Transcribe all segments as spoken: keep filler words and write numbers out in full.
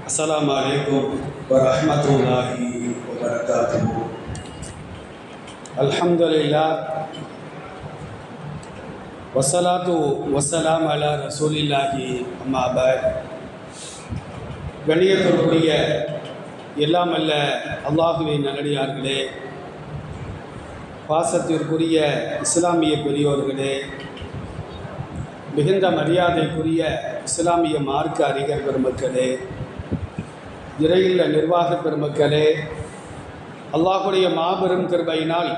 अस्सलामु अलैकुम वरहमतुल्लाहि वबरकातुहू। अल्हम्दुलिल्लाह वस्सलातु वस्सलाम अला रसूलिल्लाहि अम्मा बाद। கண்ணியத்திற்குரிய எல்லாம் அல்ல அல்லாஹுவின் நல்லடியார்களே, பாசத்திற்குரிய இஸ்லாமிய பெரியோர்களே, மிகுந்த மரியாதைக்குரிய இஸ்லாமிய மார்க்க அறிஞர் பெருமக்களே, இறையில்ல நிர்வாக பெருமக்களே, அல்லாஹுடைய மாபெரும் கிருபையினால்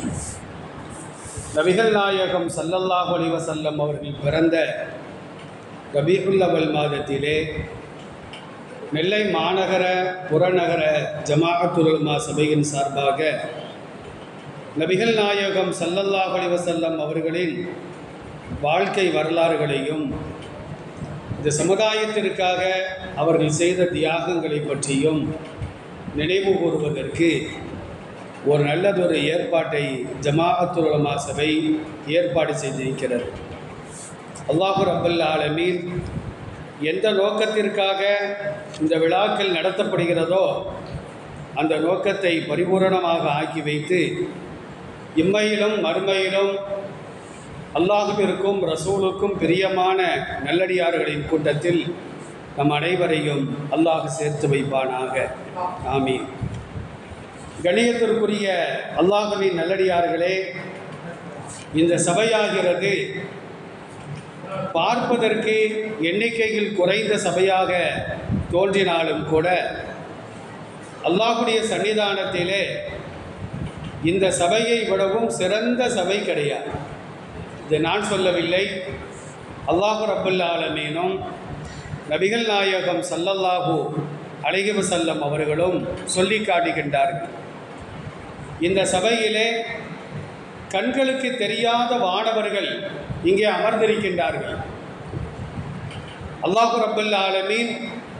நபிகள் நாயகம் ஸல்லல்லாஹு அலைஹி வஸல்லம் அவர்கள் பிறந்த ரபீஉல் அவ்வல் மாதத்திலே நெல்லை மாநகர புறநகர ஜமாஅத்துல் உலமா சபையின் சார்பாக நபிகள் நாயகம் ஸல்லல்லாஹு அலைஹி வஸல்லம் அவர்களின் வாழ்க்கை வரலாறுகளையும் இந்த சமுதாயத்திற்காக அவர்கள் செய்த தியாகங்களை பற்றியும் நினைவு கூறுவதற்கு ஒரு நல்லதொரு ஏற்பாட்டை ஜமாஅத்துல் உலமா சபை ஏற்பாடு செய்திருக்கிறது. அல்லாஹு ரப்பல் ஆலமீன் எந்த நோக்கத்திற்காக இந்த விழாக்கள் நடத்தப்படுகிறதோ அந்த நோக்கத்தை பரிபூரணமாக ஆக்கி வைத்து இம்மையிலும் மறுமையிலும் அல்லாஹுவிற்கும் ரசூலுக்கும் பிரியமான நல்லடியார்களின் கூட்டத்தில் நம் அனைவரையும் அல்லாஹ் சேர்த்து வைப்பானாக. ஆமீன். கண்ணியத்திற்குரிய அல்லாஹுவின் நல்லடியார்களே, இந்த சபையாகிறது பார்ப்பதற்கு எண்ணிக்கையில் குறைந்த சபையாக தோன்றினாலும் கூட அல்லாஹுடைய சன்னிதானத்திலே இந்த சபையை விடவும் சிறந்த சபை கிடையாது. இதை நான் சொல்லவில்லை, அல்லாஹு ரப்பல் ஆலமீனும் நபிகள் நாயகம் ஸல்லல்லாஹு அலைஹி வஸல்லம் அவர்களும் சொல்லி காட்டுகின்றார்கள். இந்த சபையிலே கண்களுக்கு தெரியாத வானவர்கள் இங்கே அமர்ந்திருக்கின்றார்கள். அல்லாஹு ரப்பல் ஆலமீன்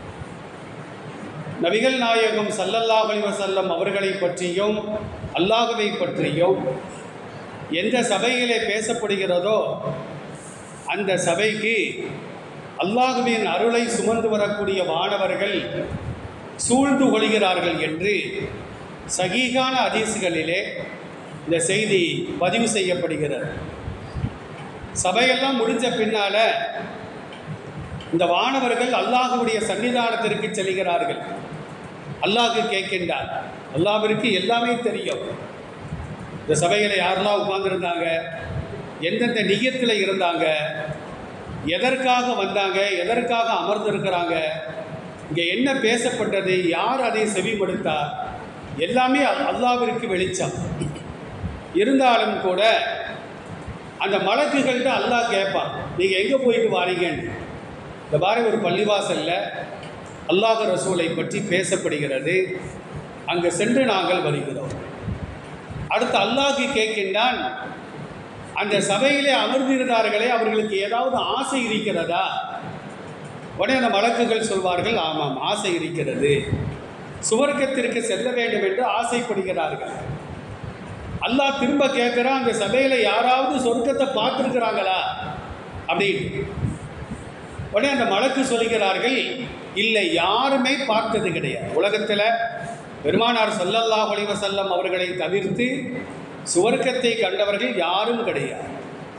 நபிகள் நாயகம் ஸல்லல்லாஹு அலைஹி வஸல்லம் அவர்களை பற்றியும் அல்லாஹுவை பற்றியும் எந்த சபையிலே பேசப்படுகிறதோ அந்த சபைக்கு அல்லாஹுவின் அருளை சுமந்து வரக்கூடிய வானவர்கள் சூழ்ந்து கொள்கிறார்கள் என்று சஹீஹான ஹதீஸ்களிலே இந்த செய்தி பதிவு செய்யப்படுகிறது. சபையெல்லாம் முடிஞ்ச பின்னால் இந்த வானவர்கள் அல்லாஹுடைய சன்னிதானத்திற்கு செல்கிறார்கள். அல்லாஹு கேட்கின்றார். அல்லாஹ்விற்கு எல்லாமே தெரியும். இந்த சபையில் யாரெல்லாம் உட்கார்ந்துருந்தாங்க, எந்தெந்த நியத்தில் இருந்தாங்க, எதற்காக வந்தாங்க, எதற்காக அமர்ந்திருக்கிறாங்க, இங்கே என்ன பேசப்பட்டது, யார் அதை செவிமடுத்தார், எல்லாமே அல்லாஹ்விற்கு வெளிச்சம். இருந்தாலும் கூட அந்த மலக்குகள்கிட்ட அல்லாஹ் கேட்பான், நீங்கள் எங்கே போயிட்டு வாரீங்கன்னு. இந்த மாதிரி ஒரு பள்ளிவாசலில் அல்லாஹ் ரசூலை பற்றி பேசப்படுகிறது, அங்கே சென்று நாங்கள் வருகிறோம். அடுத்து அல்லாஹ் கேட்கின்றான், அந்த சபையிலே அமர்ந்திருந்தார்களே அவர்களுக்கு ஏதாவது ஆசை இருக்கிறதா? உடனே அந்த மலக்குகள் சொல்வார்கள், ஆமாம் ஆசை இருக்கிறது, சுவர்க்கத்திற்கு செல்ல வேண்டும் என்று ஆசைப்படுகிறார்கள். அல்லாஹ் திரும்ப கேட்குறான், அந்த சபையில் யாராவது சொர்க்கத்தை பார்த்துருக்கிறாங்களா அப்படின்னு. உடனே அந்த மலக்கு சொல்கிறார்கள், இல்லை யாருமே பார்த்தது கிடையாது. உலகத்தில் பெருமானார் ஸல்லல்லாஹு அலைஹி வஸல்லம் அவர்களை தவிர்த்து சுவர்க்கத்தை கண்டவர்கள் யாரும் கிடையாது.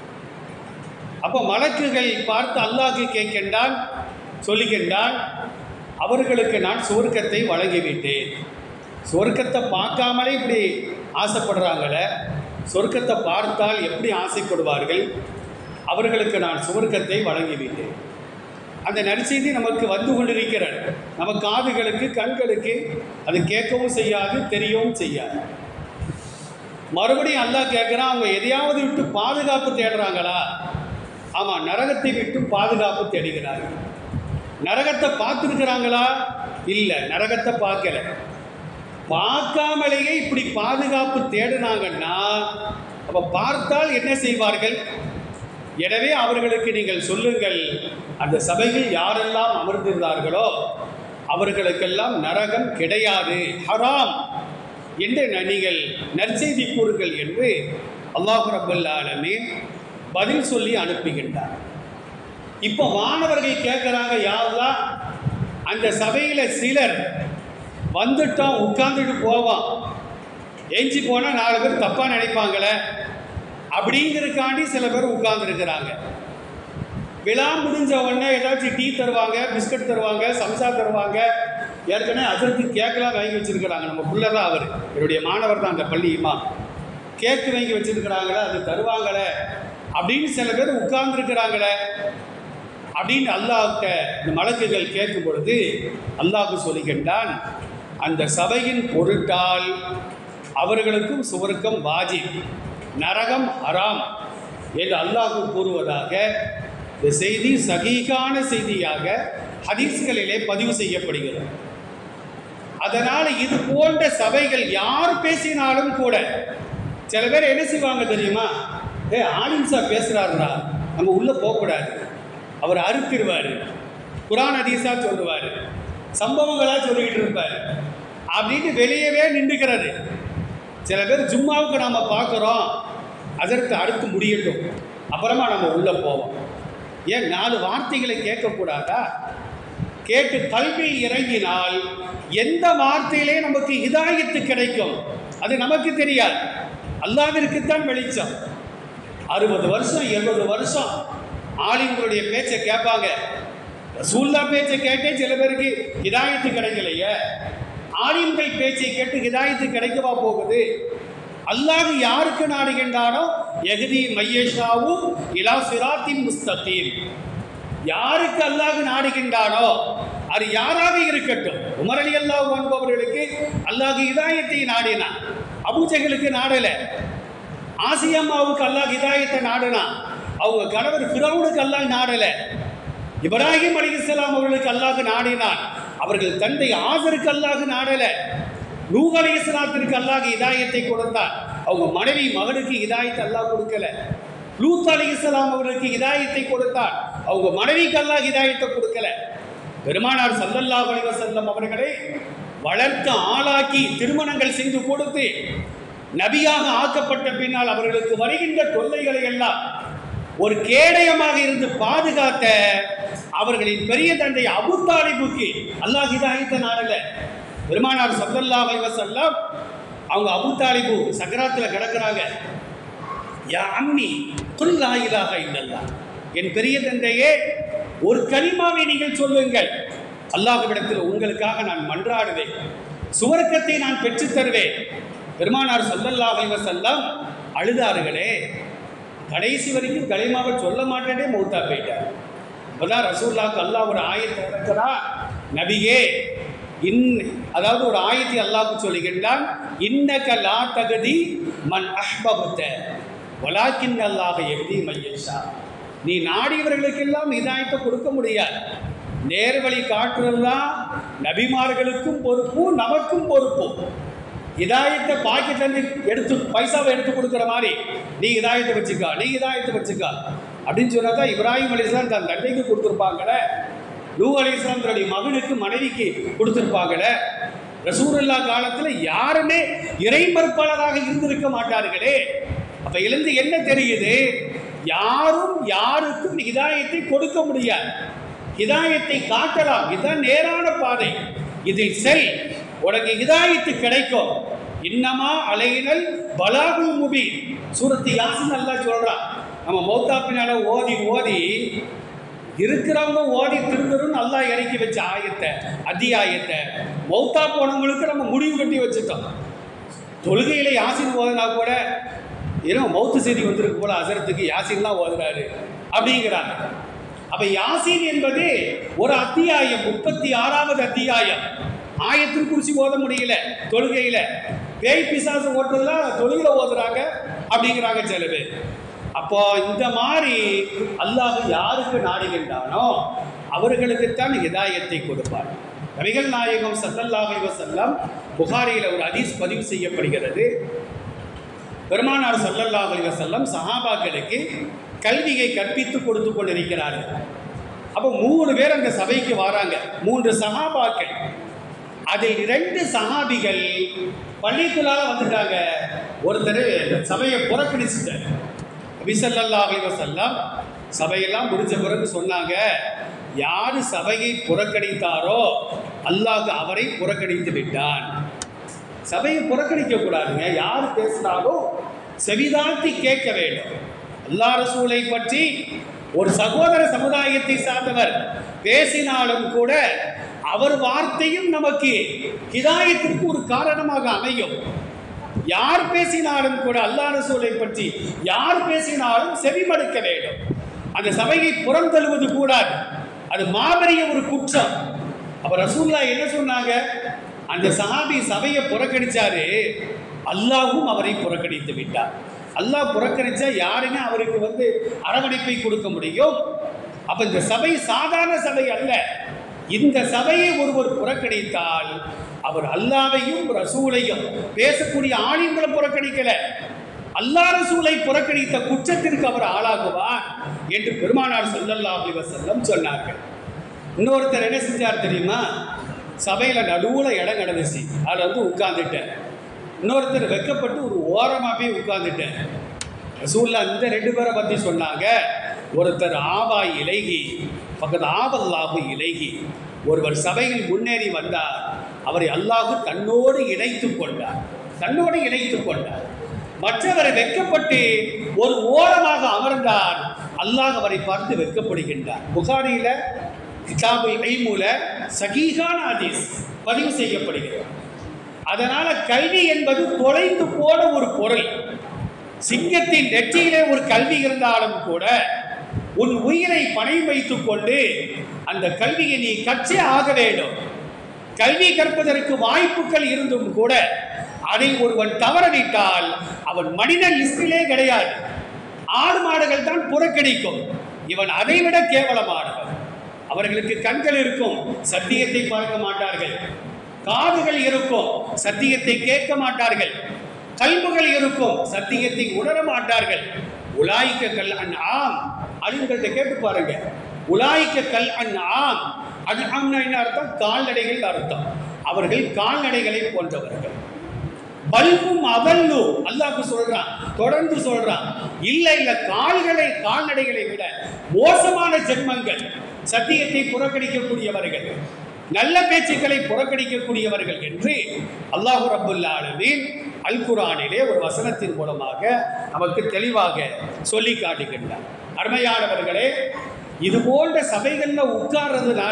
அப்போ மலக்குகள் பார்த்து அல்லாஹ் கேட்கின்றான், சொல்லுகின்றான், அவர்களுக்கு நான் சுவர்க்கத்தை வழங்கிவிட்டேன். சொர்க்கத்தை பார்க்காமலே இப்படி ஆசைப்படுறாங்களே, சொர்க்கத்தை பார்த்தால் எப்படி ஆசைப்படுவார்கள்? அவர்களுக்கு நான் சுவர்க்கத்தை வழங்கிவிட்டேன். அந்த நற்செய்தி நமக்கு வந்து கொண்டிருக்கிறது. நம்ம காதுகளுக்கு கண்களுக்கு அது கேட்கவும் செய்யாது, தெரியவும் செய்யாது. மறுபடியும் அல்லாஹ் கேட்குறான், அவங்க எதையாவது விட்டு பாதுகாப்பு தேடுறாங்களா? ஆமாம், நரகத்தை விட்டு பாதுகாப்பு தேடுகிறார்கள். நரகத்தை பார்த்துருக்கிறாங்களா? இல்லை, நரகத்தை பார்க்கல. பார்க்காமலேயே இப்படி பாதுகாப்பு தேடினாங்கன்னா அப்போ பார்த்தால் என்ன செய்வார்கள்? எனவே அவர்களுக்கு நீங்கள் சொல்லுங்கள், அந்த சபையில் யாரெல்லாம் அமர்ந்திருந்தார்களோ அவர்களுக்கெல்லாம் நரகம் கிடையாது, ஹராம் என்று நீங்கள் நற்செய்தி கூறுங்கள் என்று அல்லாஹ் ரப்பல் ஆலமீன் பதில் சொல்லி அனுப்புகின்றார். இப்போ மாணவர்கள் கேட்குறாங்க, யா அல்லாஹ் அந்த சபையில் சிலர் வந்துட்டோம் உட்கார்ந்துட்டு போவோம், எஞ்சி போனால் நாலு பேர் தப்பாக நினைப்பாங்களே அப்படிங்கிறதுக்காண்டி சில பேர் உட்கார்ந்துருக்கிறாங்க. விழா முடிஞ்ச உடனே ஏதாச்சும் டீ தருவாங்க, பிஸ்கட் தருவாங்க, சம்சா தருவாங்க. ஏற்கனவே அதற்கு கேக்கெல்லாம் வாங்கி வச்சுருக்கிறாங்க. நம்ம பிள்ளை தான் அவர், என்னுடைய மாணவர் தான் அந்த பள்ளியுமா. கேக்கு வாங்கி வச்சுருக்கிறாங்களே, அது தருவாங்களே அப்படின்னு சில பேர் உட்கார்ந்துருக்கிறாங்களே அப்படின்னு அல்லாஹ்கிட்ட இந்த மலக்குகள் கேட்கும் பொழுது அல்லாஹ் சொல்லுகின்றான், அந்த சபையின் பொருட்டால் அவர்களுக்கும் சுவர்க்கம் வாஜிப், நரகம் ஹராம் என்று அல்லாஹ் கூறுவதாக இந்த செய்தி சகீகான செய்தியாக ஹதீஸ்களிலே பதிவு செய்யப்படுகிறது. அதனால் இது போன்ற சபைகள் யார் பேசினாலும் கூட சில பேர் என்ன செய்வாங்க தெரியுமா, ஏ ஆலிம்சா பேசுகிறாருடா, நம்ம உள்ளே போகக்கூடாது, அவர் அறுத்திடுவார், குரான் ஹதீஸா சொல்லுவார், சம்பவங்களாக சொல்லிக்கிட்டு இருப்பார் அப்படின்னு வெளியவே நின்றுக்கிறது. சில பேர் ஜும்மாவுக்கு நாம் பார்க்குறோம், அதற்கு அடுத்து முடியட்டும் அப்புறமா நம்ம உள்ளே போவோம். ஏன் நாலு வார்த்தைகளை கேட்கக்கூடாதா? கேட்டு கல்வியில் இறங்கினால் எந்த வார்த்தையிலே நமக்கு ஹிதாயத்து கிடைக்கும் அது நமக்கு தெரியாது, அல்லாஹ்விற்குத்தான் வெளிச்சம். அறுபது வருஷம் எழுபது வருஷம் ஆலிம்களுடைய பேச்சை கேட்பாங்க. ரசூல்லா பேச்சை கேட்டே சில பேருக்கு ஹிதாயத்து கிடைக்கலையே, ஆலிம்கள் பேச்சை கேட்டு ஹிதாயத்து கிடைக்கவா போகுது? அல்லாஹ் யாருக்கு நாடுகின்றானோ யஹ்தி மையஷாவு இலா சிராத்தின் முஸ்தகீம், யாருக்கு அல்லாஹ் நாடுகின்றானோ அது யாராக இருக்கட்டும். உமர் ரலியல்லாஹு அன்ஹு அவர்களுக்கு அல்லாஹ் ஹிதாயத்தை நாடினான், அபூஜஹலுக்கு நாடலை. ஆசியம்மாவுக்கு அல்லாஹ் ஹிதாயத்தை நாடினான், அவங்க கணவர் ஃபிரௌனுக்கு அல்லாஹ் நாடலை. இப்ராஹிம் அலைஹிஸ்ஸலாம் அவர்களுக்கு அல்லாஹ் நாடினான், அவர்கள் தந்தை ஆசருக்கு அல்லாஹ் நாடலை. நூஹ் அலைஹிஸ்ஸலாத்திற்கு அல்லாஹ் ஹிதாயத்தை கொடுத்தான், அவங்க மனைவி மகனுக்கு ஹிதாயத்தை அல்லாஹ் கொடுக்கல. லூத் அலைஹிஸ்ஸலாம் அவர்களுக்கு ஹிதாயத்தை கொடுத்தான், அவங்க மனைவிக்கு அல்லாஹ் ஹிதாயத்தை கொடுக்கல. பெருமானார் ஸல்லல்லாஹு அலைஹி வஸல்லம் அவர்களை வளர்த்து ஆளாக்கி திருமணங்கள் செய்து கொடுத்து நபியாக ஆக்கப்பட்ட பின்னால் அவர்களுக்கு வருகின்ற தொல்லைகளை எல்லாம் ஒரு கேடயமாக இருந்து பாதுகாத்த அவர்களின் பெரிய தந்தை அபூ தாலிபுக்கு அல்லாஹ் ஹிதாயத்தை நாடல. பெருமானார் ஸல்லல்லாஹு அலைஹி வஸல்லம் அவங்க அபூ தாலிபு சக்கராத்தில் கிடக்கிறாங்க. யா அம்மி குல் லா இலாஹ இல்லல்லாஹ், என் பெரிய தந்தையே ஒரு கலிமாவை நீங்கள் சொல்லுங்கள், அல்லாஹ்விடத்தில் உங்களுக்காக நான் மன்றாடுவேன், சுவர்க்கத்தை நான் பெற்றுத் தருவேன். பெருமானார் ஸல்லல்லாஹு அலைஹி வஸல்லம் அழுதார்களே, கடைசி வரைக்கும் கலிமாவை சொல்ல மாட்டேனே மௌத்தா போயிட்டார். அப்போதான் ரசூலுல்லாஹ்க்கு அல்லாஹ் ஒரு ஆயத்தை இறக்குறா, நபியே இன் அதாவது ஒரு ஆயத்தை அல்லாஹ்க்கு சொல்லுகின்றான், இன்னக லா தகதி மன் அஹ்பப்த வலாக்கின் அல்லாஹ் யஹ்தி மையஷா, நீ நாடியவர்களுக்கெல்லாம் ஹிதாயத்தை கொடுக்க முடியாது. நேர்வழி காட்டுறது தான் நபிமார்களுக்கும் பொறுப்பு, நமக்கும் பொறுப்பு. ஹிதாயத்தை பாக்கெட்லேருந்து எடுத்து பைசாவை எடுத்து கொடுக்குற மாதிரி நீ ஹிதாயத்தை வச்சுக்கா, நீ ஹிதாயத்தை வச்சுக்கா அப்படின்னு சொன்னால் தான் இப்ராஹிம் அலைஹிஸ்ஸலாம் தன் தந்தைக்கு கொடுத்துருப்பாங்களே, நூஹ் அலைஹிஸ்ஸலாம் தன்னுடைய மகனுக்கு மனைவிக்கு கொடுத்துருப்பாங்களே. ரசூலுல்லாஹ் காலத்தில் யாருமே இறை மறுப்பாளராக இருந்திருக்க மாட்டார்களே. அப்போ எழுந்து என்ன தெரியுது, யாரும் யாருக்கும் ஹிதாயத்தை கொடுக்க முடியாது, ஹிதாயத்தை காட்டலாம், இதுதான் நேரான பாதை, இதை செல், உனக்கு ஹிதாயத்து கிடைக்கும். இன்னமா அலையினல் பலாகுல் முபீன், சூரத்து யாசின் அல்லாஹ் சொல்றான். நம்ம மௌத்தா பின்னால ஓதி ஓதி இருக்கிறவங்க ஓதி திருந்தரும் அல்லாஹ் இறக்கி வச்ச ஆயத்தை அத்தியாயத்தை மௌத்தா போனவங்களுக்கு நம்ம முடிவு கட்டி வச்சுட்டோம். தொழுகையில் யாசின் ஓதுனா கூட ஏன்னா மௌத்து செய்தி வந்திருக்கு போல அசரத்துக்கு யாசின்லாம் ஓதுறாரு அப்படிங்கிறாங்க. அப்போ யாசின் என்பது ஒரு அத்தியாயம், முப்பத்தி ஆறாவது அத்தியாயம். ஆயத்தின் குறிச்சி ஓத முடியல தொழுகையில், பேய் பிசாசு ஓட்டுறதுலாம் தொழுகையில் ஓதுறாங்க அப்படிங்கிறாங்க சில பேர். அப்போ இந்த மாதிரி அல்லாஹ் யாருக்கு நாடுகின்றானோ அவர்களுக்குத்தான் ஹிதாயத்தை கொடுப்பார். நபிகள் நாயகம் ஸல்லல்லாஹு அலைஹி வஸல்லம் புகாரியில் ஒரு ஹதீஸ் பதிவு செய்யப்படுகிறது. பெருமானார் ஸல்லல்லாஹு அலைஹி வஸல்லம் சஹாபாக்களுக்கு கல்வியை கற்பித்து கொடுத்து கொண்டிருக்கிறார்கள். அப்போ மூணு பேர் அந்த சபைக்கு வராங்க, மூன்று சஹாபாக்கள். அதில் இரண்டு சஹாபிகள் பள்ளிக்குள்ளாக வந்துட்டாங்க, ஒருத்தர் சபையை புறக்கணிச்சுட்டார். நபி ஸல்லல்லாஹு அலைஹி வஸல்லம் சபையெல்லாம் முடிஞ்ச பிறகு சொன்னாங்க, யார் சபையை புறக்கணித்தாரோ அல்லாஹ் அவரை புறக்கணித்து விட்டான். சபையை புறக்கணிக்க கூடாதுங்க. யார் பேசினாலும் செவிதாழ்த்தி கேட்க வேண்டும். அல்லாஹ் ரசூலை பற்றி ஒரு சகோதர சமுதாயத்தை சார்ந்தவர் பேசினாலும் கூட அவர் வார்த்தையும் நமக்கு ஹிதாயத்திற்கு ஒரு காரணமாக அமையும். யார் பேசினாலும் கூட அல்லாஹ் ரசூலை பற்றி யார் பேசினாலும் செவிமடுக்க வேண்டும். அந்த சபையை புறந்தழுவது கூடாது. அது மாபெரிய ஒரு குற்றம். அப்ப ரசூல்லா என்ன சொன்னாங்க? அந்த சஹாபி சபையை புறக்கணிச்சாரு, அல்லாஹும் அவரை புறக்கணித்து விட்டார். அல்லாஹ் புறக்கணிச்சா யாருங்க அவருக்கு வந்து அரவணைப்பை கொடுக்க முடியும்? அப்ப இந்த சபை சாதாரண சபை அல்ல. இந்த சபையை ஒருவர் புறக்கணித்தால் அவர் அல்லாஹ்வையும் ரசூலையும் பேசக்கூடிய ஆலிம்களை புறக்கணிக்கல, அல்லாஹ் ரசூலை புறக்கணித்த குற்றத்திற்கு அவர் ஆளாகுவார் என்று பெருமானார் ஸல்லல்லாஹு அலைஹி வஸல்லம் சொன்னார்கள். இன்னொருத்தர் என்ன செஞ்சார் தெரியுமா? சபையில் நடுவில் இடம் கிடந்துச்சு, அதில் வந்து உட்கார்ந்துட்டேன். இன்னொருத்தர் வெக்கப்பட்டு ஒரு ஓரமாக போய் உட்கார்ந்துட்டேன். ரசூல்லா இந்த ரெண்டு பேரை பற்றி சொன்னாங்க. ஒருத்தர் ஆவா இலைகி பக்கத்து ஆவல்லாஹு இலைகி. ஒருவர் சபையில் முன்னேறி வந்தார், அவரை அல்லாஹு தன்னோடு இணைத்து கொண்டார், தன்னோடு இணைத்து கொண்டார். மற்றவரை வெக்கப்பட்டு ஒரு ஓரமாக அமர்ந்தார், அல்லாஹ் அவரை பார்த்து வெக்கப்படுகின்றார். புகாரியில் கிதாபுல் இல்முல சஹீஹான ஹதீஸ் பதிவு செய்யப்படுகிறது. அதனால கல்வி என்பது தொலைந்து போன ஒரு பொருள். சிங்கத்தின் நெற்றியிலே ஒரு கல்வி இருந்தாலும் கூட உன் உயிரை பணயம் வைத்துக் கொண்டு அந்த கல்வியை நீ கற்றே ஆக வேண்டும். கல்வி கற்பதற்கு வாய்ப்புகள் இருந்தும் கூட அதை ஒருவன் தவறவிட்டால் அவன் மனித லிஸ்டிலே கிடையாது. ஆடு மாடுகள் தான் புறக்கணிக்கும், இவன் அதைவிட கேவலமானவன். அவர்களுக்கு கண்கள் இருக்கும், சத்தியத்தை பார்க்க மாட்டார்கள். காதுகள் இருக்கும், சத்தியத்தை கேட்க மாட்டார்கள். கல்புகள் இருக்கும், சத்தியத்தை உணர மாட்டார்கள். உலாய்க்க கல் அன் ஆம், அதுங்கள்ட்ட கேட்டு பாருங்க. உலாய்க்க கல் அன் ஆம், அது ஆம்னா என்ன அர்த்தம்? கால்நடைகள் அர்த்தம். அவர்கள் கால்நடைகளை போன்றவர்கள். பல்கும் அவல்லு அல்லாஹ் சொல்றான், தொடர்ந்து சொல்றான். இல்லை இல்ல, கால்களை கால்நடைகளை விட மோசமான ஜென்மங்கள். சத்தியத்தை புறக்கணிக்கக்கூடியவர்கள், நல்ல பேச்சுக்களை புறக்கணிக்கக்கூடியவர்கள் என்று அல்லாஹ் ரப்புல் ஆலமீன் அல் குர்ஆனிலே ஒரு வசனத்தின் மூலமாக நமக்கு தெளிவாக சொல்லி காட்டுகின்றார். அருமையானவர்களே, இது போன்ற சபைகளில் உட்கார்றதுனால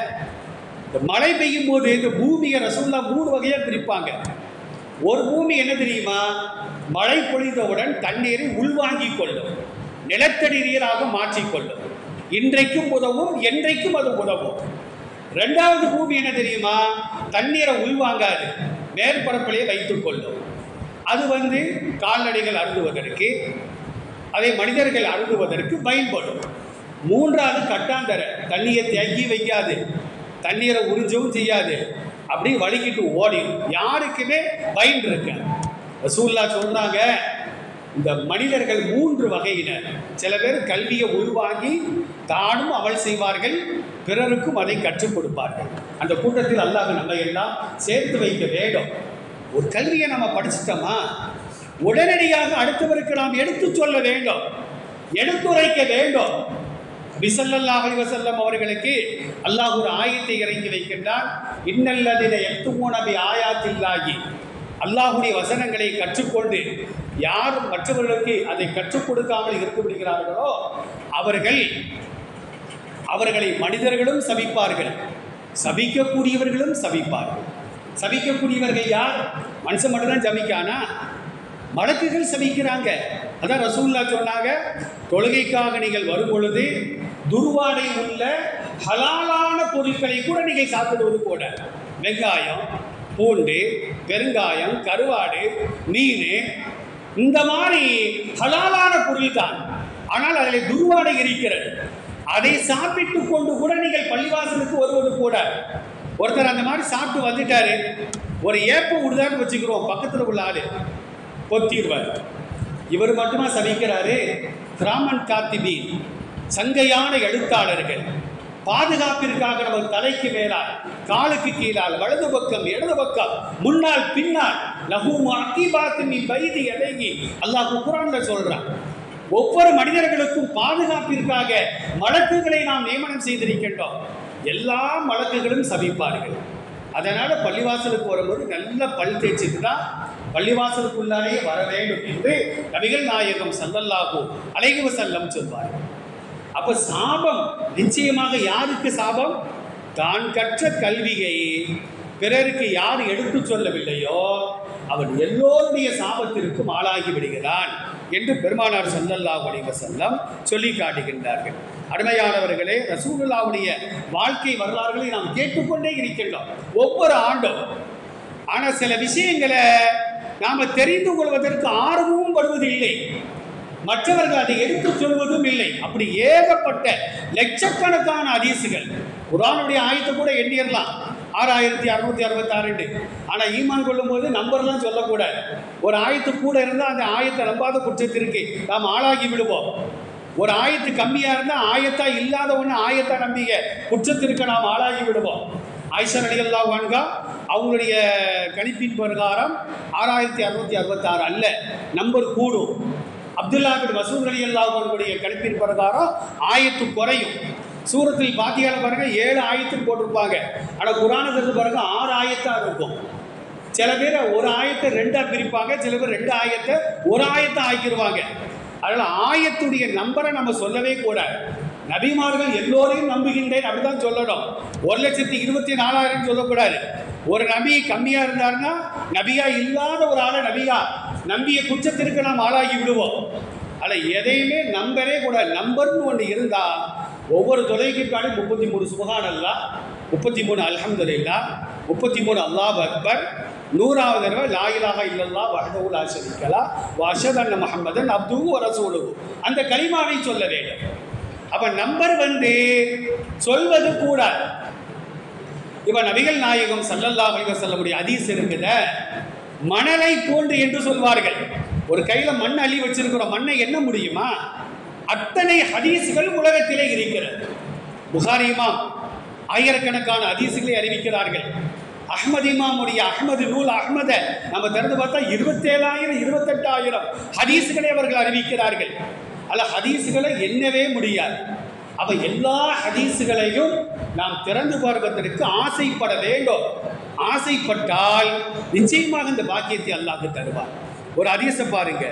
இந்த மழை பெய்யும் போது இந்த பூமியை ரசூல்லா மூணு வகையாக பிரிப்பாங்க. ஒரு பூமி என்ன தெரியுமா? மழை பொழிந்தவுடன் தண்ணீரை உள்வாங்கிக் கொள்ளும், நிலத்தடி நீராக மாற்றிக்கொள்ளும். இன்றைக்கும் உதவும், என்றைக்கும் அது உதவும். ரெண்டாவது பூமி என்ன தெரியுமா? தண்ணீரை உள்வாங்காது, மேற்பரப்பிலே வைத்துக் கொள்ளும். அது வந்து கால்நடைகள் அருந்துவதற்கு, அதை மனிதர்கள் அருந்துவதற்கு பயன்படும். மூன்றாவது கட்டாந்தர, தண்ணியை தேக்கி வைக்காது, தண்ணீரை உறிஞ்சவும் செய்யாது, அப்படி வலிக்கிட்டு ஓடிடும். யாருக்குமே பயன் இருக்க. ரசூல்லா சொல்றாங்க, இந்த மனிதர்கள் மூன்று வகையினர். சில பேர் கல்வியை உள்வாங்கி தானும் அமல் செய்வார்கள், பிறருக்கும் அதை கற்றுக் கொடுப்பார்கள். அந்த கூட்டத்தில் அல்லாஹ் நம்ம எல்லாம் சேர்த்து வைக்க வேண்டும். ஒரு கல்வியை நம்ம படிச்சிட்டோமா, உடனடியாக அடுத்தவருக்கு நாம் எடுத்து சொல்ல வேண்டும், எடுத்துரைக்க வேண்டும். நபி ஸல்லல்லாஹு அலைஹி வஸல்லம் அவர்களுக்கு அல்லாஹ் ஒரு ஆயத்தை இறங்கி வைக்கின்றான். இன்னல்லதீன யக்துமூன பி ஆயாத்தில்லாஹி, அல்லாஹுடைய வசனங்களை கற்றுக்கொண்டு யார் மற்றவர்களுக்கு அதை கற்றுக் கொடுக்காமல் இருக்க முடிகிறார்களோ அவர்கள் அவர்களை மனிதர்களும் சபிப்பார்கள், சபிக்கக்கூடியவர்களும் சபிப்பார்கள். சபிக்கக்கூடியவர்கள் யார்? மனுஷன் மட்டும்தான் சபிக்கானா? மலக்குகள் சபிக்கிறாங்க. அதான் ரசூல்லா சொன்னாங்க, தொழுகைக்காக நீங்கள் வரும் பொழுது துர்வாடை உள்ள ஹலாலான பொருட்களை கூட நீங்கள் சாப்பிடுவது கூட, வெங்காயம், பூண்டு, பெருங்காயம், கருவாடு, மீன், இந்த மாதிரி ஹலாலான பொருள் தான். ஆனால் அதில் துர்வாடை இருக்கிறது. அதை சாப்பிட்டு கொண்டு கூட நீங்கள் பள்ளிவாசலுக்கு வருவது கூட. ஒருத்தர் அந்த மாதிரி சாப்பிட்டு வந்துட்டாரு, ஒரு ஏப்பம் விடுதான்னு வச்சுக்கிறோம், பக்கத்தில் உள்ள ஆளு பொத்திடுவார். இவர் மட்டுமா சபிக்கிறாரு? கிராமன் காத்திபீன், சங்கையான எழுத்தாளர்கள், பாதுகாப்பிற்காக நம்ம தலைக்கு மேலால், காலுக்கு கீழால், வலது பக்கம், இடது பக்கம், முன்னால் பின்னால், லஹூ அகீபாத்து மின் பைதி யதைஹி, அல்லாஹ் குர்ஆன்ல சொல்றான். ஒவ்வொரு மனிதர்களுக்கும் பாதுகாப்பிற்காக மலக்குகளை நாம் நியமனம் செய்திருக்கின்றோம். எல்லா மலக்குகளும் சபிப்பார்கள். அதனால பள்ளிவாசலுக்கு வரும்போது நல்ல பல் தேய்ச்சிட்டு தான் பள்ளிவாசலுக்குள்ளாலே வர வேண்டும் என்று நபிகள் நாயகம் ஸல்லல்லாஹு அலைஹி வஸல்லம் சொல்வார்கள். அப்ப சாபம் நிச்சயமாக யாருக்கு சாபம்? தான் கற்ற கல்வியை பிறருக்கு யார் எடுத்து சொல்லவில்லையோ அவன் எல்லோருடைய சாபத்திற்கும் ஆளாகி விடுகிறான் என்று பெருமானார் ஸல்லல்லாஹு அலைஹி வஸல்லம் சொல்லி காட்டுகின்றார்கள். அருமையானவர்களே, ரசூலுல்லாஹ்வுடைய வாழ்க்கை வரலாறுகளை நாம் கேட்டுக்கொண்டே இருக்கின்றோம் ஒவ்வொரு ஆண்டும். ஆனால் சில விஷயங்களை நாம் தெரிந்து கொள்வதற்கு ஆர்வமும் படுவதில்லை, மற்றவர்கள் அதை எடுத்து சொல்வதும் இல்லை. அப்படி ஏகப்பட்ட லட்சக்கணக்கான ஹதீஸுகள், குர்ஆனுடைய ஆயத்தை கூட எண்ணிடலாம், ஆறாயிரத்தி அறுநூத்தி அறுபத்தி ஆறு. ஆனால் ஈமான் கொள்ளும் போது நம்பர்லாம் சொல்லக்கூடாது. ஒரு ஆயத்து கூட இருந்தால் அந்த ஆயத்தை நம்பாத குற்றத்திற்கு நாம் ஆளாகி விடுவோம். ஒரு ஆயத்து கம்மியாக இருந்தால் ஆயத்தா இல்லாத ஒன்று ஆயத்தா நம்பிய குற்றத்திற்கு நாம் ஆளாகி விடுவோம். ஆயிஷா ரலியல்லாஹு அன்ஹா அவங்களுடைய கணிப்பின் பிரகாரம் ஆறாயிரத்தி அறுநூத்தி அறுபத்தி ஆறு அல்ல, நம்பர் கூடும். அப்துல்லா பின் மசூத் ரலியல்லாஹு அன்ஹுடைய கணிப்பின் பிரகாரம் ஆயத்து குறையும். சூரத்தில் பாத்தியால பாருங்க ஏழு ஆயத்துன்னு போட்டிருப்பாங்க, ஆனால் குர்ஆனில் பாருங்க ஆறு ஆயத்தாக இருக்கும். சில பேர் ஒரு ஆயத்தை ரெண்டாக பிரிப்பாங்க, சில பேர் ரெண்டு ஆயத்தை ஒரு ஆயத்தை ஆக்கிடுவாங்க. அதனால் ஆயத்துடைய நம்பரை நம்ம சொல்லவே கூடாது. நபிமார்கள் எல்லோரையும் நம்புகின்றேன் அப்படிதான் சொல்லணும். ஒரு லட்சத்தி இருபத்தி நாலாயிரம் சொல்லக்கூடாது. ஒரு நபி கம்மியாக இருந்தாருன்னா நபியா இல்லாத ஒரு ஆளை நபியா நம்பிய குற்றத்திற்கு நாம் ஆளாகி விடுவோம். அதில் எதையுமே நம்பரே கூடாது. நம்பர்னு ஒன்று இருந்தால் ஒவ்வொரு தொலைக்கிற்கான முப்பத்தி மூணு சுப்ஹானல்லாஹ், முப்பத்தி மூணு அல்ஹம்துலில்லாஹ், முப்பத்தி மூணு அல்லாஹ் அக்பர், நூறாவது தடவை லா இலாஹா இல்லல்லாஹ் வஹ்தஹு லா ஷரீக லஹ் வ அஷ்ஹது அன்ன முஹம்மதன் அப்துஹு வ ரசூலுஹு அந்த கலிமாவை சொல்ல வேண்டும். அப்ப நம்பர் வந்து சொல்வது கூடாது. இப்ப நபிகள் நாயகம் ஸல்லல்லாஹு அலைஹி வஸல்லமுடைய ஹதீஸ் இருக்குத, மணலை போன்று என்று சொல்வார்கள். ஒரு கையில மண் அள்ளி வச்சிருக்கிறோம், மண்ணை எண்ண முடியுமா? அத்தனை ஹதீஸ்கள் உலகத்திலே இருக்கிறது. புகாரி இமாம் ஆயிரக்கணக்கான ஹதீஸ்களை அறிவிக்கிறார்கள். அஹ்மது இமாமுடைய அஹ்மது நூல் அஹ்மதை நம்ம திறந்து பார்த்தா இருபத்தேழாயிரம் இருபத்தெட்டாயிரம் ஹதீஸ்களை அவர்கள் அறிவிக்கிறார்கள். அல்ல ஹதீஸ்களை எண்ணவே முடியாது. அப்ப எல்லா ஹதீஸ்களையும் நாம் திறந்து பார்ப்பதற்கு ஆசைப்பட வேண்டும். ஆசைப்பட்டால் நிச்சயமாக இந்த பாக்கியத்தை அல்லாஹ் தருவார். ஒரு ஹதீஸை பாருங்க,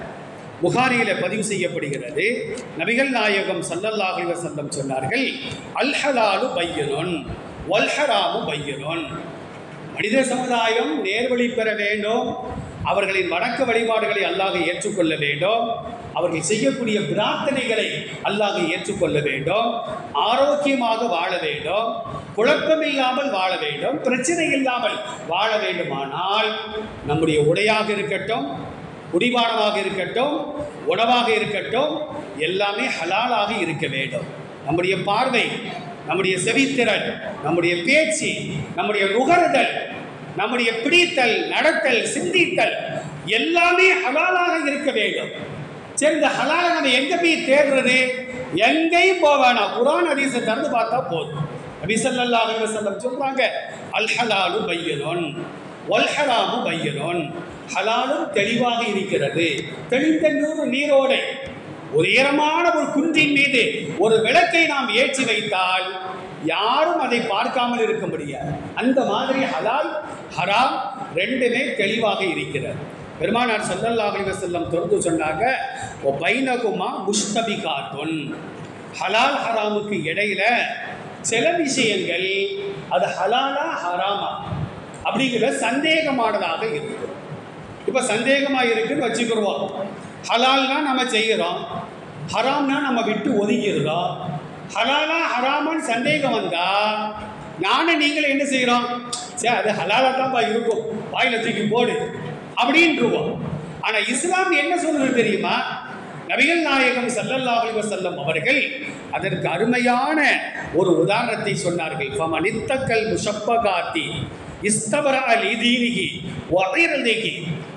புகாரியில பதிவு செய்யப்படுகிறது. நபிகள் நாயகம் ஸல்லல்லாஹு அலைஹி வஸல்லம் சொன்னார்கள், அல் ஹலாலு பையனுன் வல் ஹராமு பையனுன். மனித சமுதாயம் நேர்வழி பெற வேண்டும், அவர்களின் வணக்க வழிபாடுகளை அல்லாஹ் ஏற்றுக்கொள்ள வேண்டும், அவர்கள் செய்யக்கூடிய பிரார்த்தனைகளை அல்லாஹ் ஏற்றுக்கொள்ள வேண்டும், ஆரோக்கியமாக வாழ வேண்டும், குழப்பமில்லாமல் வாழ வேண்டும், பிரச்சனை இல்லாமல் வாழ வேண்டுமானால் நம்முடைய உடையாக இருக்கட்டும், குடிபானமாக இருக்கட்டும், உணவாக இருக்கட்டும், எல்லாமே ஹலாலாக இருக்க வேண்டும். நம்முடைய பார்வை, நம்முடைய செவித்திறன், நம்முடைய பேச்சு, நம்முடைய நுகர்தல், நம்முடைய பிடித்தல், நடத்தல், சிந்தித்தல் எல்லாமே ஹலாலாக இருக்க வேண்டும். சரி, இந்த ஹலாலை நம்ம எங்க போய் தேடுறது? எங்கேயும் போவானா, குர்ஆன் ஹதீஸை திறந்து பார்த்தா போதும். நபி ஸல்லல்லாஹு அலைஹி வஸல்லம் சொல்றாங்க, அல் ஹலாலு பையனுன் வல் ஹராமு பையனுன். ஹலாலும் தெளிவாக இருக்கிறது. தெளிந்த நூறு நீரோடை, ஒரு ஈரமான ஒரு குன்றின் மீது ஒரு விளக்கை நாம் ஏற்றி வைத்தால் யாரும் அதை பார்க்காமல் இருக்க முடியாது. அந்த மாதிரி ஹலால் ஹராம் ரெண்டுமே தெளிவாக இருக்கிறது. பெருமானார் ஸல்லல்லாஹு அலைஹி வஸல்லம் தொடர்ந்து சொன்னாங்க, ஓ பைனகுமா முஸ்தபிகாத்துன். ஹலால் ஹராமுக்கு இடையில சில விஷயங்கள் அது ஹலாலா ஹராமா அப்படிங்கிற சந்தேகமானதாக இருக்கும். இப்போ சந்தேகமாக இருக்குன்னு வச்சுக்கிறோம். ஹலால்னா நம்ம செய்கிறோம், ஹராம்னா நம்ம விட்டு ஒதுங்கிடுறோம். ஹலாலா ஹராமான்னு சந்தேகம் வந்தா நானும் நீங்களும் என்ன செய்கிறோம்? சரி, அது ஹலாலாக தான்ப்பா இருக்கும், வாயில தூக்கி போடு அப்படின்ட்டுருவோம். ஆனால் இஸ்லாம் என்ன சொல்றது தெரியுமா? நபிகள் நாயகம் ஸல்லல்லாஹு அலைஹி வஸல்லம் அவர்கள் அதற்கு அருமையான ஒரு உதாரணத்தை சொன்னார்கள். ஃபமனித்தக்கல் முஷப்பகாத்தி இஸ்தபரஅ லீதீனிஹி வகைரலிஹி.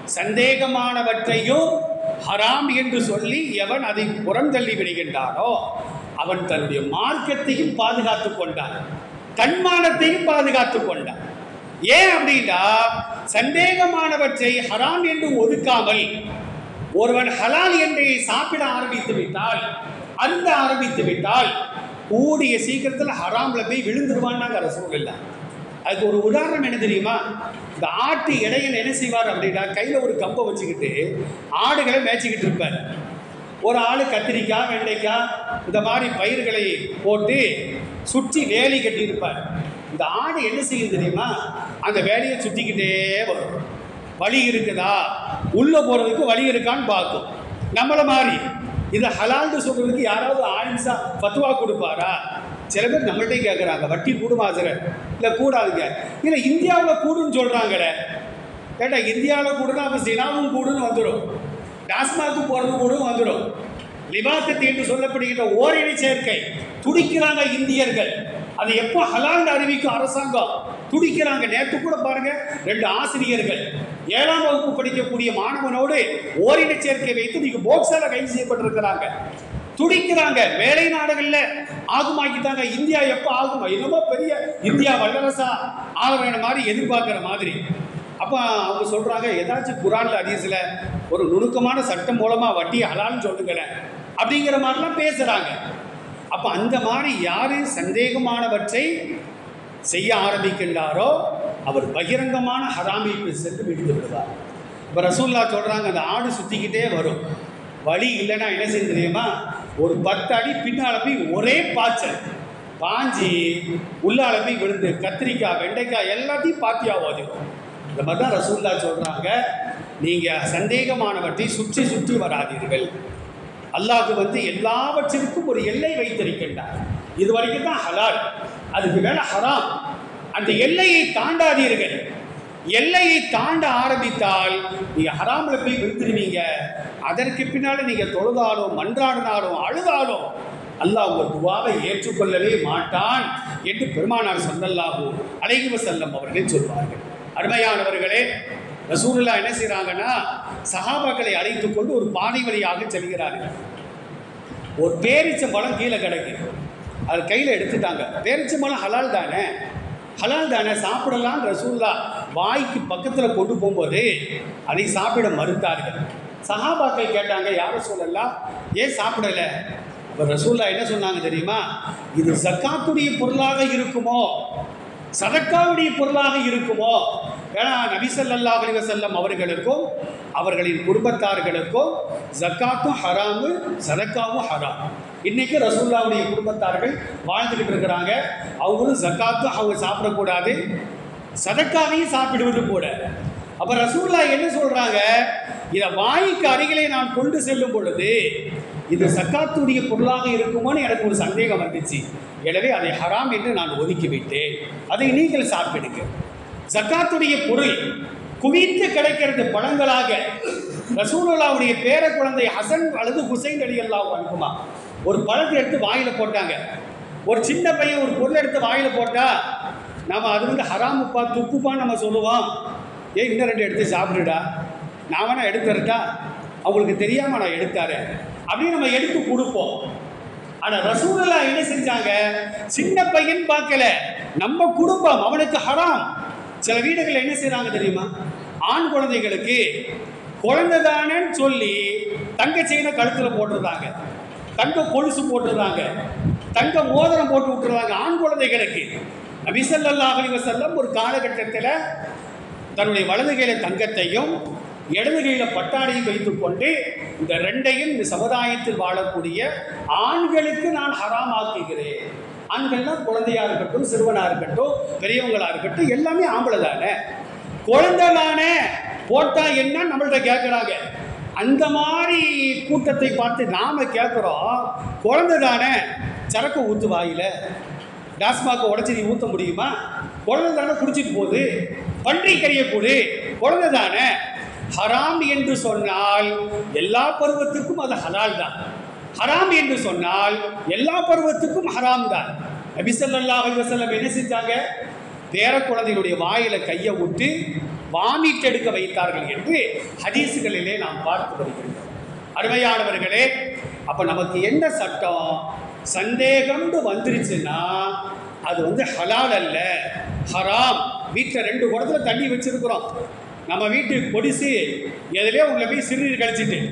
சந்தேகமானவற்றையும் ஹராம் என்று சொல்லி எவன் அதை புறந்தள்ளி விடுகின்றானோ அவன் தன்னுடைய மார்க்கத்தையும் பாதுகாத்து கொண்டான், தன்மானத்தையும் பாதுகாத்து கொண்டான். ஏன் அப்படின்னா, சந்தேகமானவற்றை ஹராம் என்று ஒதுக்காமல் ஒருவன் ஹலால் என்றை சாப்பிட ஆரம்பித்து விட்டால், அருந்த ஆரம்பித்து விட்டால் கூடிய சீக்கிரத்தில் ஹராம்ல போய் விழுந்துருவான்னாங்க ரசூலுல்லாஹ். அதுக்கு ஒரு உதாரணம் என்ன தெரியுமா? இந்த ஆட்டு இடையன் என்ன செய்வார் அப்படின்னா, கையில் ஒரு கம்பை வச்சுக்கிட்டு ஆடுகளை மேய்ச்சிக்கிட்டு இருப்பார். ஒரு ஆள் கத்திரிக்காய், வெண்டைக்காய் இந்த மாதிரி பயிர்களை போட்டு சுற்றி வேலி கட்டியிருப்பார். இந்த ஆடு என்ன செய்யும் தெரியுமா? அந்த வேலையை சுற்றிக்கிட்டே வரும். வழி இருக்குதா, உள்ளே போகிறதுக்கு வழி இருக்கான்னு பார்க்கும். நம்மளை மாதிரி இதை ஹலால்னு சொல்கிறதுக்கு யாராவது ஆயின்ஸா ஃபத்வா கொடுப்பாரா? சில பேர் நம்மள்கிட்ட கேட்குறாங்க, வட்டி கூடுமா சார்? இல்லை கூடாதுங்க. இல்லை இந்தியாவில் கூடுன்னு சொல்கிறாங்களே. கேட்டா இந்தியாவில் கூடுனா அப்போ சினாவும் கூடுன்னு வந்துடும், டாஸ்மாக்கு போகிறது கூடும் வந்துடும். லிபாத்தத் என்று சொல்லப்படுகின்ற ஓரினை சேர்க்கை துடிக்கிறாங்க இந்தியர்கள். அது எப்போ ஹலால் அறிவிக்கும் அரசாங்கம் துடிக்கிறாங்க. நேற்று கூட பாருங்க, ரெண்டு ஆசிரியர்கள் ஏழாம் வகுப்பு படிக்கக்கூடிய மாணவனோடு ஓரினை சேர்க்கை வைத்து நீங்க போக்ஸால கைது செய்யப்பட்டிருக்கிறாங்க. துடிக்கிறாங்க. வேலை நாடுகளில் ஆகுமாக்கிட்டாங்க. இந்தியா எப்போ ஆகும்? என்னமோ பெரிய இந்தியா வல்லரசா ஆக வேணும் மாதிரி எதிர்பார்க்குற மாதிரி. அப்போ அவங்க சொல்கிறாங்க, ஏதாச்சும் குரானில் ஹதீஸில் ஒரு நுணுக்கமான சட்டம் மூலமாக வட்டியை ஹலால்னு சொல்லுங்களேன் அப்படிங்கிற மாதிரிலாம் பேசுகிறாங்க. அப்போ அந்த மாதிரி யார் சந்தேகமானவற்றை செய்ய ஆரம்பிக்கின்றாரோ அவர் பகிரங்கமான ஹராமிக்கு சென்று விடுத்து விடுவார். இப்போ ரசூலுல்லாஹ் சொல்கிறாங்க, அந்த ஆடு சுற்றிக்கிட்டே வரும். வழி இல்லைன்னா என்ன செய்ய தெரியுமா? ஒரு பத்து அடி பின்னால் போய் ஒரே பாய்ச்சல் பாஞ்சி உள்ளால போய் விழுந்து கத்திரிக்காய், வெண்டைக்காய் எல்லாத்தையும் பாத்தியாவது. இந்த மாதிரி தான் ரசூலுல்லாஹ் சொல்கிறாங்க, நீங்கள் சந்தேகமானவற்றை சுற்றி சுற்றி வராதீர்கள். அல்லாஹ் வந்து எல்லாவற்றிற்கும் ஒரு எல்லை வைத்திருக்கின்றார். இது வரைக்கும் தான் ஹலால், அதுக்கு மேலே ஹராம். அந்த எல்லையை தாண்டாதீர்கள். எல்லையை தாண்ட ஆரம்பித்தால் நீங்கள் ஹராமில் போய் விழுந்துருவீங்க. அதற்கு பின்னால் நீங்கள் தொழுதாலும் மன்றாடினாலும் அழுதாலும் அல்லாஹ் உங்கள் துவாவை ஏற்றுக்கொள்ளவே மாட்டான் என்று பெருமானார் ஸல்லல்லாஹு அலைஹி வஸல்லம் அவர்கள் சொல்வார்கள். அருமையானவர்களே, ரசூலுல்லாஹ் என்ன செய்கிறாங்கன்னா, சஹாபாக்களை அழைத்து கொண்டு ஒரு பாதை வழியாக செல்கிறார்கள். ஒரு பேரிச்சம்பழம் கீழே கிடக்கு, அது கையில் எடுத்துட்டாங்க. பேரிச்சம்பழம் ஹலால் தானே, ஹலால் தானே, சாப்பிடலாம். ரசூலுல்லாஹ் வாய்க்கு பக்கத்தில் கொண்டு போகும்போது அதை சாப்பிட மறுத்தார்கள். சஹாபாக்கள் கேட்டாங்க, யார் ரசூலல்லாஹ் ஏன் சாப்பிடலை? அப்போ ரசூலுல்லாஹ் என்ன சொன்னாங்க தெரியுமா? இது ஜக்காத்துடைய பொருளாக இருக்குமோ, சதக்காவுடைய பொருளாக இருக்குமோ? ஏன்னா நபி ஸல்லல்லாஹு அலைஹி வஸல்லம் அவர்களுக்கும் அவர்களின் குடும்பத்தார்களுக்கும் ஜக்காத்தும் ஹராமு, சதக்காவும் ஹராம். இன்றைக்கி ரசூலுல்லாஹுடைய குடும்பத்தார்கள் வாழ்ந்துக்கிட்டு இருக்கிறாங்க. அவங்களும் ஜக்காத்தும் அவங்க சாப்பிடக்கூடாது, சதக்காவையும் சாப்பிடுவது கூட. அப்போ ரசூலுல்லாஹ் என்ன சொல்கிறாங்க, இதை வாய்க்கு அருகிலே நான் கொண்டு செல்லும் பொழுது இது சக்காத்துடைய பொருளாக இருக்குமோன்னு எனக்கு ஒரு சந்தேகம் வந்துச்சு. எனவே அதை ஹராம் என்று நான் ஒதுக்கிவிட்டேன், அதை நீங்கள் சாப்பிடுங்க. ஜக்காத்துடைய பொருள் குவித்து கிடைக்கிறது பழங்களாக. ரசூலுல்லாஹ்வுடைய பேர குழந்தை ஹசன் அல்லது ஹுசைன் ரலியல்லாஹு அன்ஹுமா ஒரு பழத்தை எடுத்து வாயில் போட்டாங்க. ஒரு சின்ன பையன் ஒரு பொருள் எடுத்து வாயில் போட்டால் நம்ம அது வந்து ஹராமுப்பா துப்புப்பான்னு நம்ம சொல்லுவோம். ஏன் இன்னும் ரெண்டு எடுத்து சாப்பிடுடா, நான் வேணா எடுத்துறட்டா, அவங்களுக்கு தெரியாமல் நான் எடுத்தாரு அப்படின்னு நம்ம எடுத்து கொடுப்போம். ஆனால் ரசூலுல்லாஹ் என்ன செஞ்சாங்க, சின்ன பையன் பார்க்கல, நம்ம குடும்பம் அவனுக்கு ஹராம். சில வீடுகளில் என்ன செய்கிறாங்க தெரியுமா, ஆண் குழந்தைகளுக்கு குழந்தை தானேன்னு சொல்லி தங்க செயினை கழுத்தில் போட்டுருந்தாங்க, தங்க கொலுசு போட்டுருந்தாங்க, தங்க மோதிரம் போட்டு விட்டுருந்தாங்க ஆண் குழந்தைகளுக்கு. நபி ஸல்லல்லாஹு அலைஹி வஸல்லம் ஒரு காலகட்டத்தில் தன்னுடைய வலது கையில் தங்கத்தையும் இடது கையில் பட்டாடையும் வைத்துக்கொண்டு இந்த ரெண்டையும் இந்த சமுதாயத்தில் வாழக்கூடிய ஆண்களுக்கு நான் ஹராம் ஆக்குகிறேன். ஆண்கள்லாம் குழந்தையாக இருக்கட்டும், சிறுவனாக இருக்கட்டும், பெரியவங்களாக இருக்கட்டும், எல்லாமே ஆம்பளை தானே, குழந்தை தானே போட்டால் என்ன நம்மள்கிட்ட கேட்குறாங்க. அந்த மாதிரி கூட்டத்தை பார்த்து நாம் கேட்குறோம், குழந்தை தானே சரக்கு ஊற்று வாயில், டாஸ்மாக்கை உடச்சி நீ ஊற்ற முடியுமா? குழந்தை தானே குடிச்சிட்டு போகுது, பன்றி கறியக்கூடு, குழந்தை தானே. ஹராம் என்று சொன்னால் எல்லா பருவத்துக்கும் அது ஹலால் தான், ஹராம் என்று சொன்னால் எல்லா பருவத்துக்கும் ஹராம் தான். நபி ஸல்லல்லாஹு அலைஹி வஸல்லம் என்ன செஞ்சாங்க, பேர குழந்தைகளுடைய வாயில கையை விட்டு வாமிட் எடுக்க வைத்தார்கள் என்று ஹதீஸுகளிலே நாம் பார்த்து வருகின்றோம். அருமையானவர்களே, அப்போ நமக்கு என்ன சட்டம், சந்தேகம்னு வந்துருச்சுன்னா அது வந்து ஹலால் அல்ல, ஹராம். வீட்டில் ரெண்டு குடத்துல தண்ணி வச்சிருக்கிறோம், நம்ம வீட்டுக்கு பொடிசு எதுலேயே உங்களை போய் சிறுநீர் கழிச்சிட்டு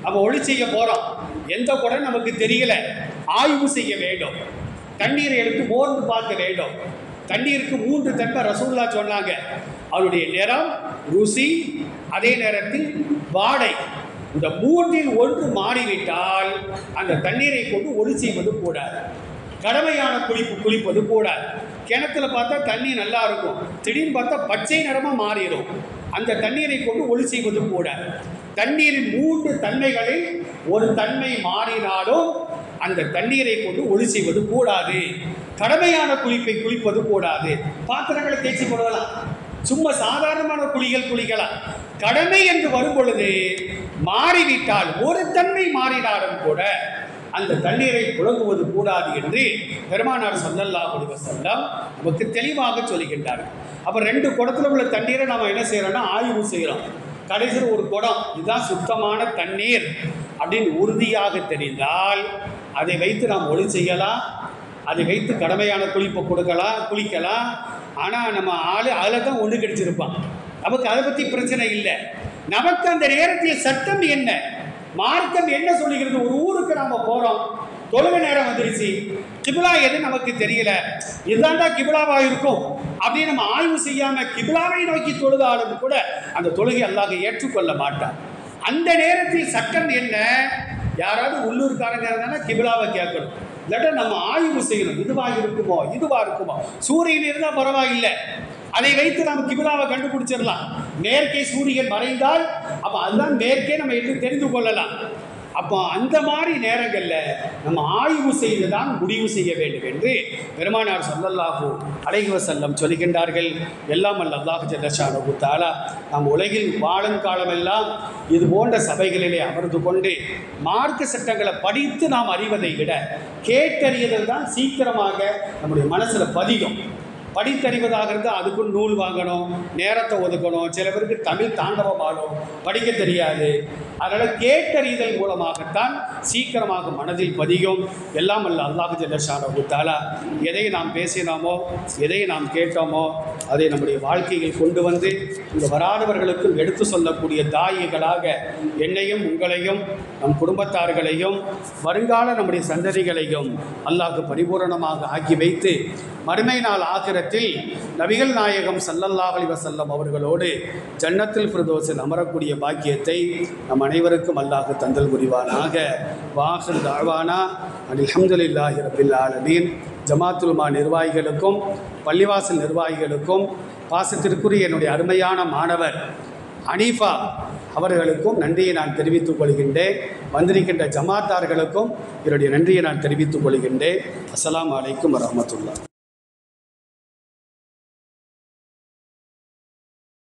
நம்ம ஒளி செய்ய போகிறோம், எந்த குடம் நமக்கு தெரியல, ஆய்வு செய்ய வேண்டும். தண்ணீரை எடுத்து மோர்ந்து பார்க்க வேண்டும். தண்ணீருக்கு மூன்று தன்மை ரசூலுல்லாஹ் சொன்னாங்க. அவருடைய நிறம், ருசி, அதே நேரத்தில் வாடை. இந்த மூன்றில் ஒன்று மாறிவிட்டால் அந்த தண்ணீரை கொண்டு ஒளி செய்வது கூடாது. கடமையான குளிப்பு குளிப்பது கூடாது. கிணத்துல பார்த்தா தண்ணி நல்லா இருக்கும், திடீர்னு பார்த்தா பச்சை நிறமாக மாறிடும். அந்த தண்ணீரை கொண்டு ஒளி செய்வது கூடாது. தண்ணீரின் மூன்று தன்மைகளில் ஒரு தன்மை மாறினாலும் அந்த தண்ணீரை கொண்டு ஒளி செய்வது கூடாது. கடமையான குளிப்பை குளிப்பது கூடாது. பாத்திரங்களை தேய்ச்சி போடலாம், சும்மா சாதாரணமான குளிகள் குளிக்கலாம். கடமை என்று வரும் பொழுது மாறிவிட்டால், ஒரு தன்மை மாறினாலும் கூட அந்த தண்ணீரை புழங்குவது கூடாது என்று பெருமானார் ஸல்லல்லாஹு அலைஹி வஸல்லம் நமக்கு தெளிவாக சொல்லுகின்றார்கள். அப்போ ரெண்டு குடத்தில் உள்ள தண்ணீரை நம்ம என்ன செய்கிறோம்னா ஆய்வு செய்கிறோம். கடைசியில் ஒரு குடம் இதுதான் சுத்தமான தண்ணீர் அப்படின்னு உறுதியாக தெரிந்தால் அதை வைத்து நாம் ஒளி செய்யலாம், அதை வைத்து கடமையான குளிப்பை கொடுக்கலாம், குளிக்கலாம். ஆனால் நம்ம ஆள் அதில் தான் ஒன்று கிடைச்சிருப்பான். நமக்கு அதை பற்றி பிரச்சனை இல்லை. நமக்கு அந்த நேரத்தில் சட்டம் என்ன, மார்க்கம் என்ன சொல்லுகிறது? ஒரு ஊருக்கு நாம் போகிறோம், தொழுகை நேரம் வந்துருச்சு, கிபிலா எது நமக்கு தெரியல, இதுதான்டா கிபிலாவாக இருக்கும் அப்படின்னு நம்ம ஆய்வு செய்யாமல் கிபிலாவை நோக்கி தொழுதாலும் கூட அந்த தொழுகை அல்லாஹ் ஏற்றுக்கொள்ள மாட்டார். அந்த நேரத்தில் சட்டம் என்ன? யாராவது உள்ளூர்காரங்க இருந்தாலும் கிபிலாவை கேட்கணும், இல்லாட்டா நம்ம ஆய்வு செய்யணும். இதுவாக இருக்குமோ இதுவாக இருக்குமோ. சூரியன் இருந்தால் பரவாயில்லை, அதை வைத்து நாம் கிபிலாவை கண்டுபிடிச்சிடலாம். மேற்கே சூரியன் மறைந்தால் அப்போ அதுதான் மேற்கே நம்ம எடுத்து தெரிந்து கொள்ளலாம். அப்போ அந்த மாதிரி நேரங்களில் நம்ம ஆய்வு செய்து தான் முடிவு செய்ய வேண்டும் என்று பெருமானார் ஸல்லல்லாஹு அலைஹி வஸல்லம் சொல்கின்றார்கள். எல்லாம் அல்ல அல்லாஹ் ஜல்ல ஷானஹு தஆலா நாம் உலகில் வாழும் காலமெல்லாம் இது போன்ற சபைகளிலே அமர்ந்து கொண்டு மார்க்க சட்டங்களை படித்து நாம் அறிவதை விட கேட்டறியதல் தான் சீக்கிரமாக நம்முடைய மனசில் பதியும். படித்தறிவதாக இருந்தால் அதுக்கு நூல் வாங்கணும், நேரத்தை ஒதுக்கணும். சில பேருக்கு தமிழ் தாண்டவம் ஆடும், படிக்க தெரியாது. அதனால் கேட்டறிதல் மூலமாகத்தான் சீக்கிரமாக மனதில் பதியும். எல்லாம் அல்ல அல்லாஹ் ஜல்ல ஷானஹு தஆலா எதை நாம் பேசினோமோ, எதை நாம் கேட்டோமோ அதை நம்முடைய வாழ்க்கையில் கொண்டு வந்து இந்த வராதவர்களுக்கும் எடுத்து சொல்லக்கூடிய தாயிகளாக என்னையும் உங்களையும் நம் குடும்பத்தார்களையும் வருங்கால நம்முடைய சந்ததிகளையும் அல்லாஹ் பரிபூரணமாக ஆக்கி வைத்து மறுமை நாள் ஆகிரத்தில் நபிகள் நாயகம் ஸல்லல்லாஹு அலைஹி வஸல்லம் அவர்களோடு ஜன்னத்துல் ஃபிர்தௌஸில் அமரக்கூடிய பாக்கியத்தை நம் அனைவருக்கும் அல்லாஹ் தந்தல் புரிவானாக. வாஹிர் தஅவானா அல்ஹம்துலில்லாஹி ரப்பில் ஆலமீன். ஜமாத்துல்மா நிர்வாகிகளுக்கும் பள்ளிவாசல் நிர்வாகிகளுக்கும் பாசத்திற்குரிய என்னுடைய அருமையான மாணவர் அனீஃபா அவர்களுக்கும் நன்றியை நான் தெரிவித்துக் கொள்கின்றேன். வந்திருக்கின்ற ஜமாத்தார்களுக்கும் என்னுடைய நன்றியை நான் தெரிவித்துக் கொள்கின்றேன். அஸ்ஸலாமு அலைக்கும் வரஹ்மத்துல்லாஹ்.